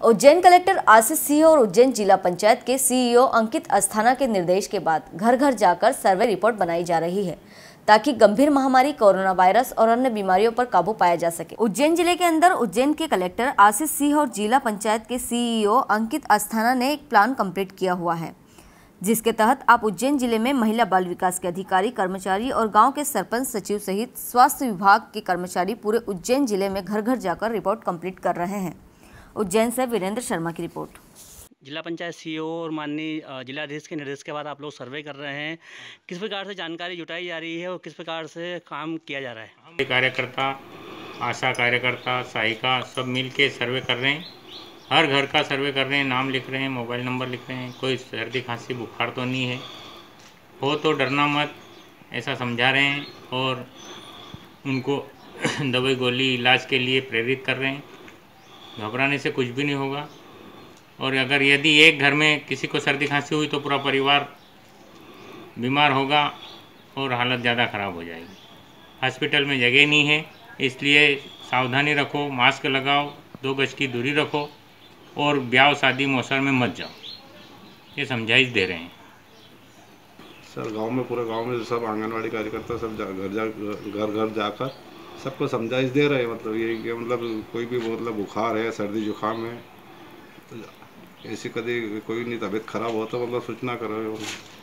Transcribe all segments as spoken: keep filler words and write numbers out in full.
Ujjain collector Ashish Singh और उज्जैन जिला पंचायत के सीईओ अंकित अस्थाना के निर्देश के बाद घर घर जाकर सर्वे रिपोर्ट बनाई जा रही है ताकि गंभीर महामारी कोरोना वायरस और अन्य बीमारियों पर काबू पाया जा सके। उज्जैन जिले के अंदर उज्जैन के कलेक्टर आशीष सिंह और जिला पंचायत के सीईओ अंकित अस्थाना ने एक प्लान कंप्लीट किया हुआ है, जिसके तहत आप उज्जैन जिले में महिला बाल विकास के अधिकारी, कर्मचारी और गांव के सरपंच, सचिव सहित स्वास्थ्य विभाग के कर्मचारी पूरे उज्जैन जिले में घर घर जाकर रिपोर्ट कंप्लीट कर रहे हैं। उज्जैन से वीरेंद्र शर्मा की रिपोर्ट। जिला पंचायत सीईओ और माननीय जिलाधीश के निर्देश के बाद आप लोग सर्वे कर रहे हैं, किस प्रकार से जानकारी जुटाई जा रही है और किस प्रकार से काम किया जा रहा है? कार्यकर्ता, आशा कार्यकर्ता, सहायिका सब मिल के सर्वे कर रहे हैं। हर घर का सर्वे कर रहे हैं, नाम लिख रहे हैं, मोबाइल नंबर लिख रहे हैं। कोई सर्दी खांसी बुखार तो नहीं है, हो तो डरना मत, ऐसा समझा रहे हैं और उनको दवाई गोली इलाज के लिए प्रेरित कर रहे हैं। घबराने से कुछ भी नहीं होगा। और अगर यदि एक घर में किसी को सर्दी खांसी हुई तो पूरा परिवार बीमार होगा और हालत ज़्यादा ख़राब हो जाएगी। हॉस्पिटल में जगह नहीं है, इसलिए सावधानी रखो, मास्क लगाओ, दो गज की दूरी रखो और ब्याह शादी मौसम में मत जाओ, ये समझाइश दे रहे हैं। सर गांव में, पूरे गांव में सब आंगनवाड़ी कार्यकर्ता सब घर जा घर घर जाकर सबको समझाइश दे रहे हैं। मतलब ये कि मतलब कोई भी मतलब बुखार है, सर्दी जुकाम है, तो ऐसी कभी कोई नहीं तबीयत खराब हो तो मतलब सूचना करो,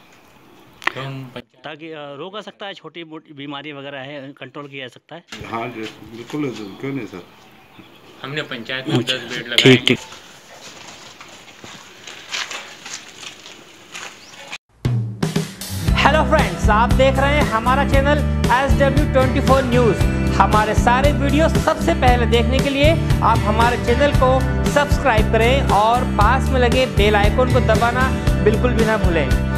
ताकि रोका सकता है, छोटी मोटी बीमारी वगैरह है कंट्रोल किया जा सकता है। हाँ जी बिल्कुल, क्यों नहीं सर। हमने पंचायत में दस बेड लगाए। ठीक ठीक। हेलो फ्रेंड्स, आप देख रहे हैं हमारा channel S W twenty four news. हमारे सारे वीडियो सबसे पहले देखने के लिए आप हमारे चैनल को सब्सक्राइब करें और पास में लगे बेल आइकन को दबाना बिल्कुल भी ना भूलें।